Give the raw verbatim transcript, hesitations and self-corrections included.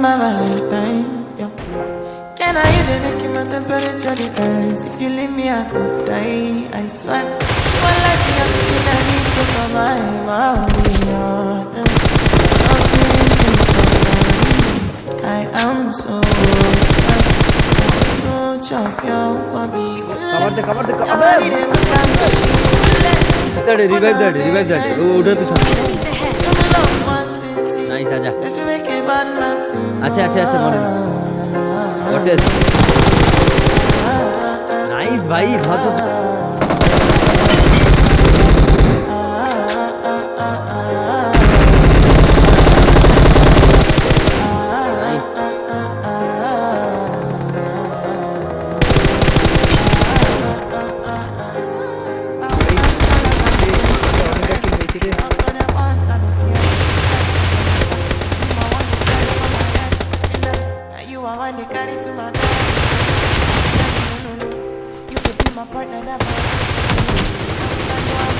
my Valentine. Yeah. Can I hear the making my temperature rise? If you leave me, I could die. I swear. One life you have to feel I need to survive. I'll be honest. I am so so champion. Cover the cover the cover. That revive that revive that. Oh, उधर पे nice आजा. अच्छा अच्छा अच्छा मोरे. What is? Nice भाई बहुत. You carry to my you could be my partner, never.